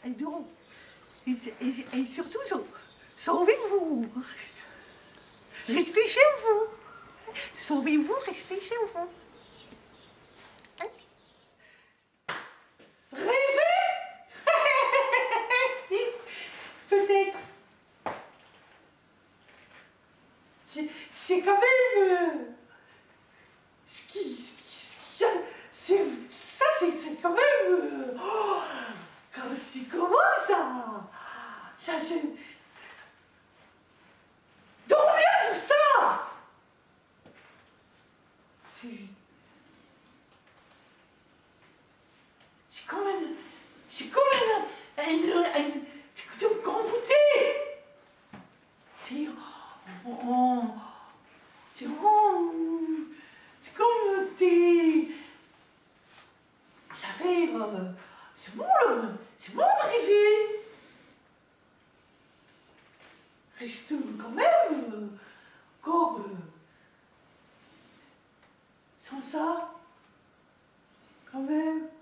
Et donc, et surtout, sauvez-vous. Restez chez vous. Sauvez-vous, restez chez vous. Hein? Rêvez. Peut-être. C'est quand même... c'est quand même... oh, c'est comment ça? Ça, c'est... D'où vient tout ça? C'est quand même... C'est quand même... C'est quand vous dites... C'est... C'est comme des... Ça fait... c'est bon de rêver. Reste quand même... encore... sans ça... quand même...